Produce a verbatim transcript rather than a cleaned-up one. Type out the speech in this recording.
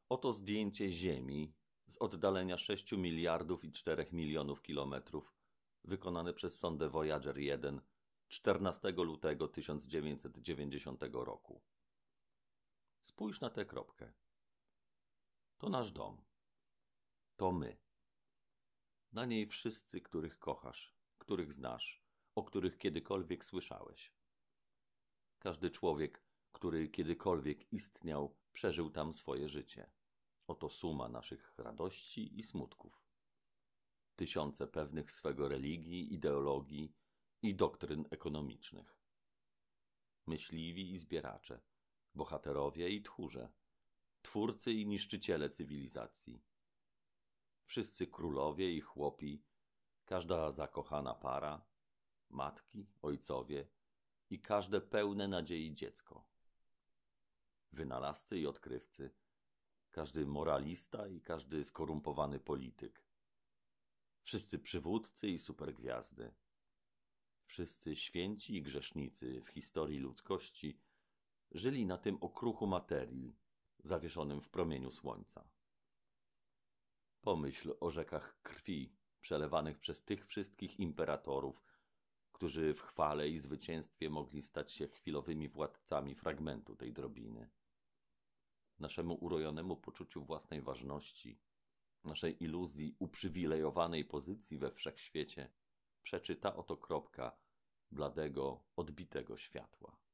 Oto zdjęcie Ziemi z oddalenia sześciu miliardów i czterech milionów kilometrów, wykonane przez sondę Voyager jeden czternastego lutego tysiąc dziewięćset dziewięćdziesiątego roku. Spójrz na tę kropkę. To nasz dom. To my. Na niej wszyscy, których kochasz, których znasz, o których kiedykolwiek słyszałeś. Każdy człowiek, który kiedykolwiek istniał, przeżył tam swoje życie. Oto suma naszych radości i smutków. Tysiące pewnych swego religii, ideologii i doktryn ekonomicznych. Myśliwi i zbieracze, bohaterowie i tchórze, twórcy i niszczyciele cywilizacji. Wszyscy królowie i chłopi, każda zakochana para, matki, ojcowie i każde pełne nadziei dziecko. Wynalazcy i odkrywcy, każdy moralista i każdy skorumpowany polityk. Wszyscy przywódcy i supergwiazdy. Wszyscy święci i grzesznicy w historii ludzkości żyli na tym okruchu materii, zawieszonym w promieniu słońca. Pomyśl o rzekach krwi przelewanych przez tych wszystkich imperatorów, którzy w chwale i zwycięstwie mogli stać się chwilowymi władcami fragmentu tej drobiny. Naszemu urojonemu poczuciu własnej ważności, naszej iluzji uprzywilejowanej pozycji we wszechświecie przeczy ta oto kropka bladego, odbitego światła.